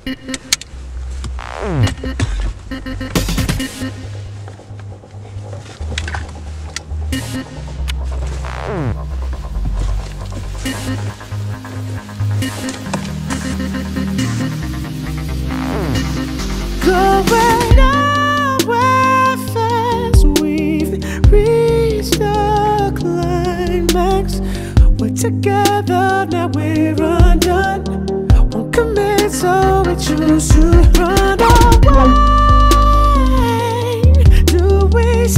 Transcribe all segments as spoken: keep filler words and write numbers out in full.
Going nowhere fast, we've reached the climax. We're together, now we're undone. Won't commit, so we choose to run away. Do we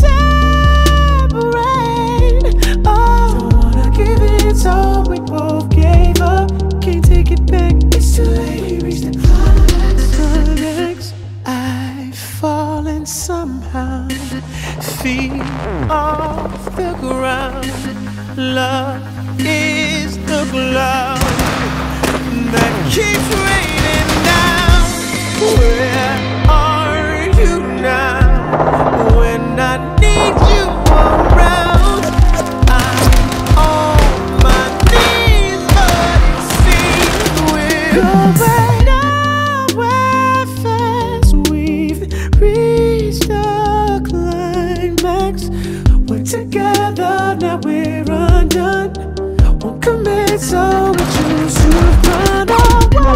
separate? Oh, don't wanna give in, so we both gave up. Can't take it back, it's too late, reach the climax. I've fallen somehow, feet off the ground. Love is the cloud that keeps raining down. Where are you now? When I need you around, I'm on my knees, but it seems we're going nowhere fast. We've reached the climax. We're together, now we're undone. Won't commit, so we choose to run away.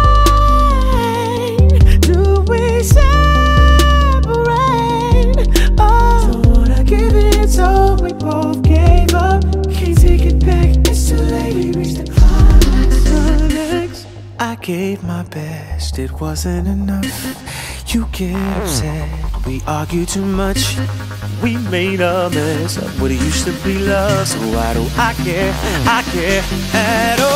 Do we separate? Oh, don't wanna give in, so we both gave up. Can't take it back, it's too late, we reached the climax. I gave my best, it wasn't enough. You get upset, we argue too much. We made a mess of what it used to be love. So why do I care? I care at all.